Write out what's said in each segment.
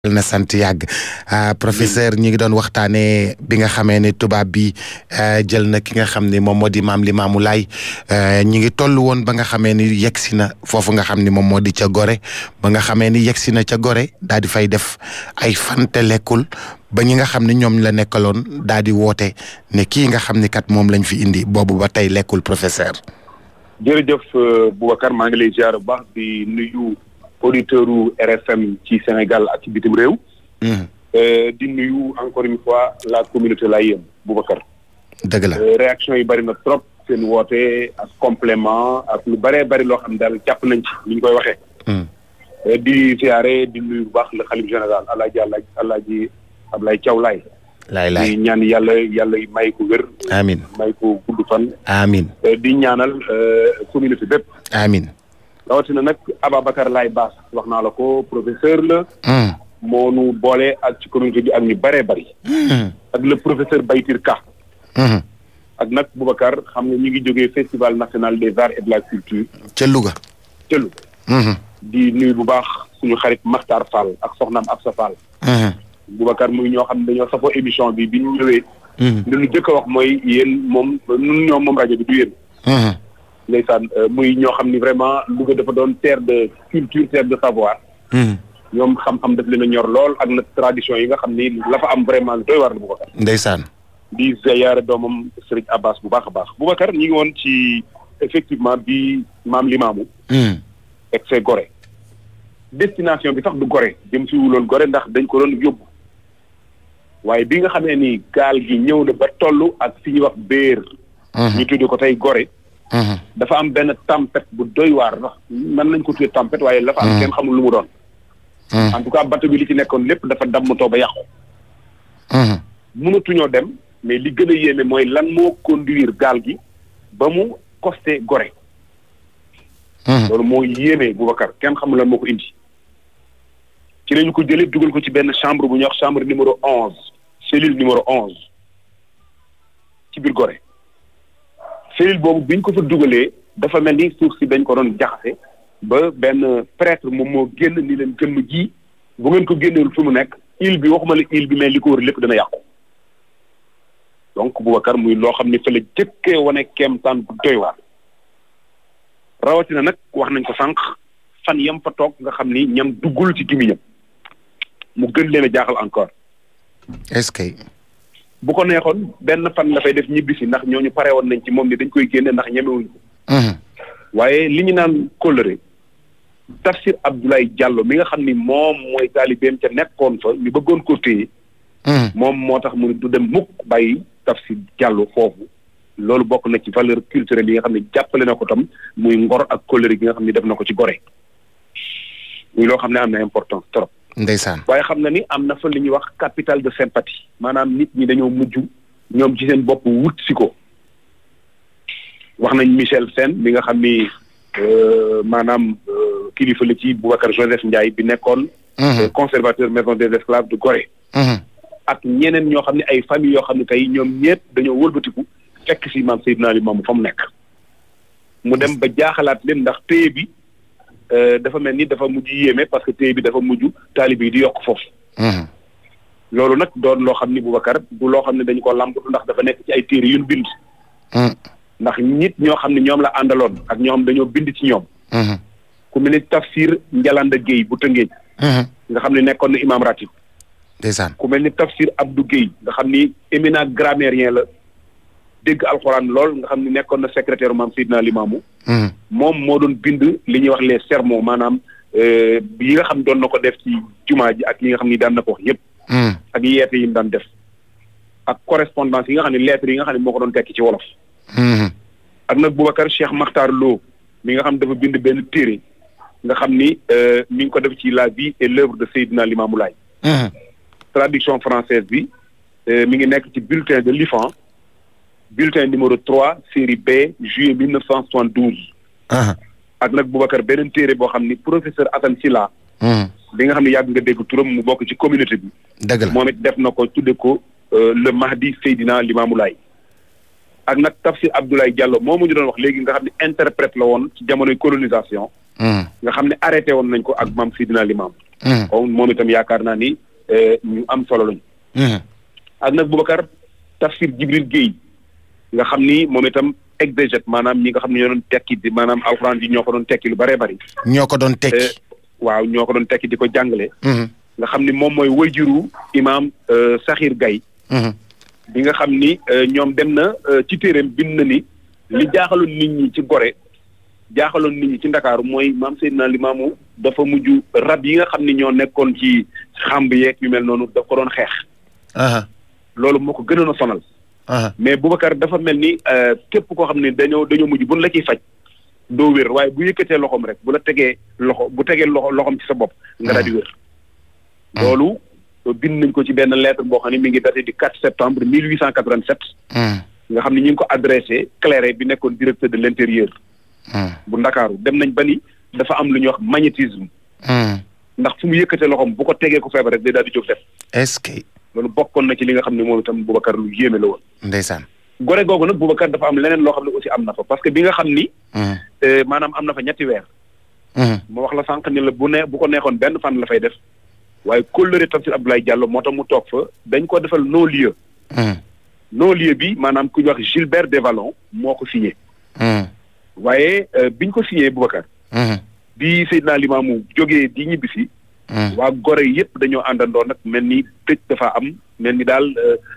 na sant yàgg professeur ñi ngi doon waxtaanee bi nga xamee ne tubaab bi jël na ki nga xam ne moom moo di Maam Limaamu Laay ñi ngi toll woon ba nga xamee ni yegsi na foofu nga xam ni moom moo di ca Gorée ba nga xamee ni yegsi na ca Gorée daal di fay def ay fan te lekkul ba ñi nga xam ne ñoom la nekkaloon daal di woote ne kii nga xam ni kat moom lañ fi indi boobu ba tey lekkul professeur. jërëjëf Boubacar maa ngi lay ziar bu baax di nuyu auditeur u RFM ci Sénégal ak ci bitim réew. di nuyu encore une fois la communauté layène Boubacar. dëgg la réaction yi bari na trop seen woote ak complément ak lu bëree bëri loo xam daal jàpp nañ ci ni ñu koy waxee. di ziare di nuyu bu baax le xalif général Alaaji Ablaye Thiaw Laye. laay di ñaan yàlla may ko wér. amiin may ko gudd fan. amiin di ñaanal communauté bépp. amiin. rawatina nag Ababacar Laye Bass wax naa la ko professeur la. moo nu boole ak ci communauté bi ak ñu bëree bëri. ak le professeur Baytir Ka. ak nag Boubacar xam nga ñu ngi jógee festival national des arts et de la culture. ca Louga. di nuyu bu baax suñu xarit Makhtar Fall ak soxnaam Absa Fall. Boubacar muy ñoo xam ne dañoo safoo émission bi ñu ñëwee. li ñu jëkk a wax mooy yéen moom ñoom moom rajo bi du yéen. ndeysaan muy ñoo xam ni vraiment Louga dafa doon terre de culture terre de savoir. ñoom xam-xam daf leen a ñor lool ak nag tradition yi nga xam ni la fa am vraiment doy war la Boubacar. ndeysaan. di ziyaare doomam Serigne Abbas bu baax a baax Boubacar ñi ngi woon ci effectivement bi Maam Limaamu. ak c'est Gorée. destination bi sax du Gorée jëm si wuloon Gorée ndax dañ ko doon yóbbu. waaye bi nga xamee ni gaal gi ñëw na ba toll ak fi ñuy wax béer. ñu tuddee ko tey Gorée. dafa am benn tempête bu doy waar ndax mën nañ ko tuddee tempête waaye la fa am kenn xamul lu mu doon. en tout cas bateau bi li ci nekkoon lépp dafa dammatoo ba yàqu. mënatuñoo dem mais li gën a yéeme mooy lan moo conduire gaal gi ba mu costé Gorée. loolu moo yéeme Boubacar kenn xamul lan moo ko indi. ci lañu ko jëlee dugal ko ci benn chambre bu ñuy wax chambre numéro 11 cellule numéro 11 ci biir Gorée cellule boobu biñ ko fa dugalee dafa mel ni suuf si dañ ko doon jaxase ba benn prêtre moom moo génn ni leen jëmm ji bu ngeen ko génnewul fi mu nekk île bi waxuma la île bi mais li ko wër lépp dana yàqu. donc Boubacar muy loo xam ni fa la jëkkee wane kéemtaan bu doy waar rawatina nag wax nañ ko sànq fan yam fa toog nga xam ni ñam duggul ci gémmiñam mu gën leen a jaaxal encore. est-ce que. bu ko neexoon benn fan la fay def ñibbisi ndax ñooñu pare woon nañ ci moom ni dañ koy génne ndax ñemewuñ ko. waaye li ñu naan kóllëre Tafsir Abdoulaye Diallo mi nga xam ni moom mooy taalibeem ca nekkoon fa ñu bëggoon ko téye. moom moo tax mu du dem mukk bàyyi Tafsir Diallo foofu loolu bokk na ci valeur culturelle yi nga xam ne jàppale na ko tam muy ngor ak kóllëre gi nga xam ne def na ko ci Gorée muy loo xam ne am na importance trop. ndeysaan. waaye xam na ni am na fa li ñuy wax capital de sympathie maanaam nit ñi dañoo mujj ñoom ci seen bopp wut si ko wax nañ Michel Sène bi nga xam ni maanaam kilifa la ci Boubacar Joseph Ndiaye bi nekkoon. conservateur maison des esclaves de Gorée. ak ñeneen ñoo xam ne ay famille yoo xam ne tey ñoom ñëpp dañoo wëlbatiku fekk si maam Seydina Limaamu fa mu nekk. mu dem ba jaaxalaat leen ndax téye bi dafa mel ni dafa mujj yéeme parce que téye bi dafa mujj taalibe yi di yokk foofu. loolu nag doon loo xam ni Boubacar du loo xam ne dañu ko làmbatu ndax dafa nekk ci ay téere yu ñu bind. ndax nit ñoo xam ne ñoom la àndaloon ak ñoo xam dañoo bind ci ñoom. ku mel ni Tafsir Njalanda Guèye bu Tëngéej. nga xam ne nekkoon na imam ratib. ndeysaan. ku mel ni Tafsir Abdou Guèye nga xam ni éminent grammairien la dégg alxuraan lool nga xam ni nekkoon na secrétaire maam Seydina Limaamu. moom moo doon bind li ñuy wax les sermons maanaam yi nga xam doon na ko def ci jumaa ji ak yi nga xam ni daan na ko wax yëpp. ak yeete yi mu daan def. ak correspondance yi nga xam ne lettres yi nga xam ne moo ko doon tekki ci wolof. ak nag Boubacar Cheikh Makhtar Lo mi nga xam dafa bind benn téere nga xam ni mi ngi ko def ci la vie et l'œuvre de Seydina Limamou Laye. traduction française bi mi ngi nekk ci bulletin de l'IFAN bulletin numéro 3 série B juillet 1972. ak nag Boubacar beneen téere boo xam ni professeur Assane Sylla bi nga xam ne yàgg nga dégg turam mu bokk ci communauté bi. dëgg la moom it def na ko tudde ko le Mahdi Seydina Limamou Laye. ak nag Tafsir Abdoulaye Diallo moomu ñu doon wax léegi nga xam ne interprète la woon ci jamonoy colonisation. nga xam ne arrêté woon nañ ko ak maam Seydina Limam. kon moom itam yaakaar naa ni ñu am solo lañu. ak nag Boubacar Tafsir Jibril Guèye nga xam ni moom itam exégète maanaam ñi nga xam ne ñoo doon tekki di maanaam alxuraan ji ñoo ko doon tekki lu bëree bëri. ñoo ko doon tekki. waaw ñoo ko doon tekki di ko jàngale. nga xam ni moom mooy wayjuru imaam Sakhir Gaye bi nga xam ni ñoom dem na ci téeréem bind na ni li jaaxaloon nit ñi ci Gorée jaaxaloon nit ñi ci Ndakaaru mooy maam Seydina Limaamu dafa mujj rab yi nga xam ni ñoo nekkoon ci xàmb yeeg yu mel noonu daf ko doon xeex. loolu moo ko gënoon a sonal. mais Boubacar dafa mel ni képp koo xam ne dañoo mujj buñ la ciy faj doo wér waaye bu yëkkatee loxoom rek bu la tegee loxoom ci sa bopp nga daal di wér. loolu bind nañ ko ci benn lettre boo xam ne mi ngi daté du 4 septembre 1887. nga xam ne ñu ngi ko adressé Cléré bi nekkoon directeur de l'intérieur. bu Ndakaaru dem nañ ba ni dafa am lu ñuy wax magnétisme. ndax fu mu yëkkatee loxoom bu ko tegee ko feebar rek day daal di jóg def. est-ce que. loolu bokkoon na ci li nga xam ne moom itam Boubacar lu yéeme la woon. ndeysaan. Gorée googu nag Boubacar dafa am leneen loo xam ne aussi am na fa parce que bi nga xam ni. maanaam am na fa ñetti weer. ma wax la sànq ni la bu ko neexoon benn fan la fay def. waaye kóllëre Tafsir Abdoulaye Diallo moo tax mu toog fa dañ ko defal non-lieu. non-lieu bi maanaam ku ñu wax Gilbert Desvallons moo ko signé. waaye biñ ko signé Boubacar. bi Seydina Limamou jógee di ñibbisi. waa Gorée yëpp dañoo àndandoo nag mel ni tëj dafa am mel ni daal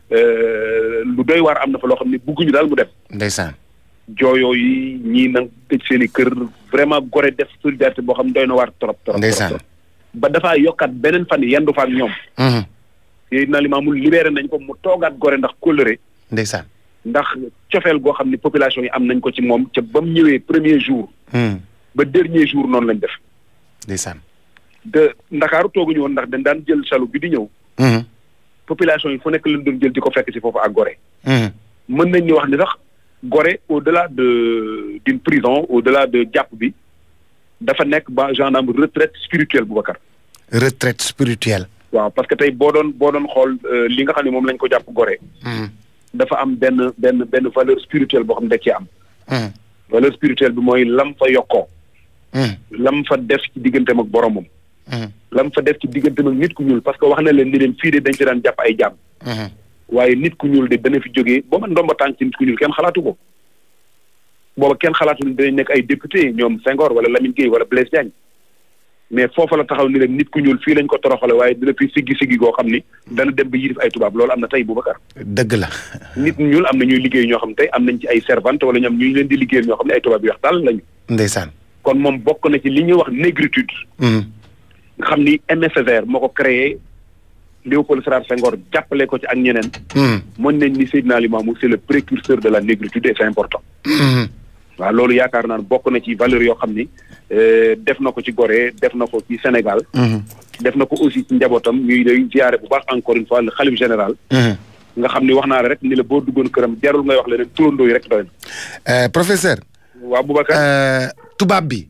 lu doy waar am na fa loo xam ne bugguñu daal mu dem. ndeysaan. jooyoo yi ñii nag tëj seen i kër vraiment Gorée def solidarité boo xam ne doy na waar trop. ndeysaan. ba dafaa yokkaat beneen fan yendu fa ak ñoom. Seydina Limamou libéré nañ ko mu toogaat Gorée ndax kóllëre. ndeysaan. ndax cofeel goo xam ne population yi am nañ ko ci moom ca ba mu ñëwee premier jour. ba dernier jour noonu lañ def. ndeysaan. de Ndakaaru tooguñu woon ndax dañ daan jël chaloupe bi di ñëw. population yi fu nekk lañ doon jël di ko fekk si foofu ak Gorée. mën nañ ni wax ni sax Gorée au-delà d'une prison au-delà de jàpp bi dafa nekk ba gendarme retraite spirituelle Boubacar. retraite spirituelle. waaw parce que tey boo doon xool li nga xam ne moom lañ ko jàpp Gorée. dafa am benn valeur spirituelle boo xam ne da cee am. valeur spirituelle bi mooy lam fa yokkoo. lam fa def ci digganteem ak boromam. lam fa def ci digganteem ak nit ku ñuul parce que wax na leen ni leen fii de dañ ci daan jàpp ay jaam. waaye nit ku ñuul de dana fi jógee booba ndomba tànk ci nit ku ñuul kenn xalaatu ko. booba kenn xalaatu ne danañ nekk ay député ñoom Senghor wala Lamine Gueye wala Blaise Diagne mais foofa la taxaw ni leen nit ku ñuul fii lañ ko toroxale waaye dina fi siggi goo xam ni dana dem ba yilif ay tubaab loolu am na tey Boubacar. dëgg la. nit ñuul am na ñuy liggéey ñoo xam tey am nañ ci ay servante wala ñoom ñu leen di liggéeyal ñoo xam ne ay tubaab yu wax daal lañu. ndeysaan. kon moom bokk na ci li ñuy wax négritude. nga xam ni Aimé Césaire moo ko créé Léopold Sédar Senghor jàppale ko ci ak ñeneen. mën nañ ni Seydina Limamou c'est le précurseur de la négritude et c'est important. waaw loolu yaakaar naa ne bokk na ci valeur yoo xam ni def na ko ci Gorée def na ko ci Sénégal. def na ko aussi ci njabootam ñuy lay ziare bu baax encore une fois le khalife général. nga xam ni wax naa la rek ni la boo duggoon këram jarul ngay wax leneen turandoo yi rek doy na. professeur. waaw Boubacar. tubaab bi.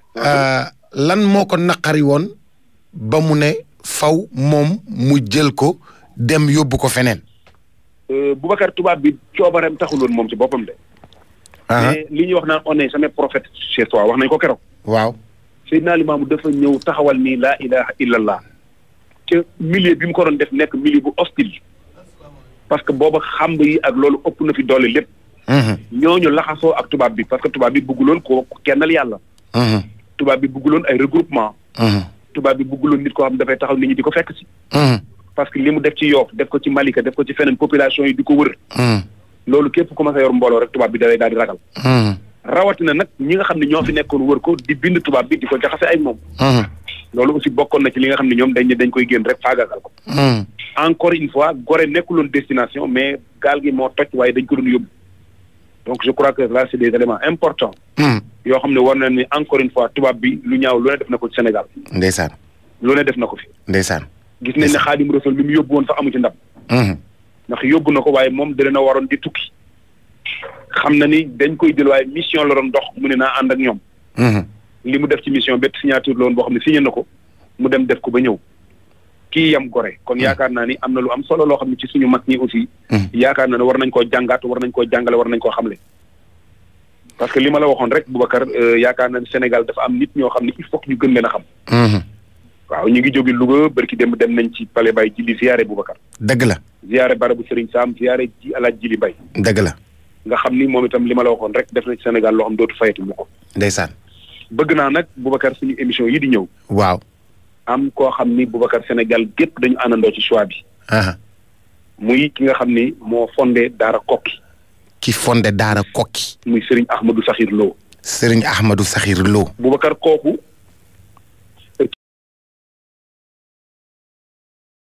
lan moo ko naqari woon ba mu ne faw moom mu jël ko dem yóbbu ko feneen. Boubacar tubaab bi coobareem taxul woon moom ci boppam de. mais li ñuy wax naan on est jamais prophète chez toi wax nañ ko keroog. waaw. Seydina Limamou dafa ñëw taxawal ni laa ilaha illallah. te milieu bi mu ko doon def nekk milieu bu hostile. parce que booba xamb yi ak loolu ëpp na fi doole lépp. ñooñu laxasoo ak tubaab bi parce que tubaab bi bëgguloon ko kennal yàlla. tubaab bi bëgguloon ay regroupement. tubaab bi bëgguloon nit koo xam dafay taxaw nit ñi di ko fekk si. parce que li mu def ci Yoff def ko ci Malika def ko ci feneen population yi di ko wër. loolu képp commencé yor mbooloo rek tubaab bi da lay daal di ragal. rawatina nag ñi nga xam ne ñoo fi nekkoon wër ko di bind tubaab bi di ko jaxase ay moom. loolu aussi bokkoon na ci li nga xam ne ñoom dañ koy génn rek faagaagal ko. encore une fois Gorée nekkuloon destination mais gaal gi moo toj waaye dañ ko doon yóbbu. donc je crois que là c'est des éléments importants. yoo xam ne war na ni encore une fois tubaab bi lu ñaaw lu ne def na ko ci Sénégal. ndeysaan. lu ne def na ko fi. ndeysaan. gis nañ ne Xaadim Rasul mi mu yóbbu woon sax amu ci ndam. ndax yóbbu na ko waaye moom dina waroon di tukki. xam na ni dañ koy jël waaye mission la doon dox mu ne naa ànd ak ñoom. li mu def ci mission bépp signature la woon boo xam ne signé na ko mu dem def ko ba ñëw. kii yam Gorée kon yaakaar naa ni am na lu am solo loo xam ne ci suñu mag ñi aussi. yaakaar naa ne war nañ koo jàngaat war nañ koo jàngale war nañ koo xamle. parce que li ma la waxoon rek Boubacar yaakaar na Sénégal dafa am nit ñoo xam ne il faut que ñu gën leen a xam. waaw ñu ngi jóge Louga barki dem nañ ci Palais Baye Jili ziyaare Boubacar. dëgg la. ziyaare barabu Serigne Sam ziyaare ji alaaj Jili Mbaye. dëgg la. nga xam ni moom itam li ma la waxoon rek def na ci Sénégal loo xam dootu fayati mu ko. ndeysaan. bëgg naa nag Boubacar suñu émission yi di ñëw. waaw. am koo xam ni Boubacar Sénégal gépp dañu àndandoo ci choix bi. muy ki nga xam ni moo fondé Daara Kokki. ki fondé Daara Kokki. muy Serigne Ahmadou Sakhir Lo. Serigne Ahmadou Sakhir Lo. Boubacar kooku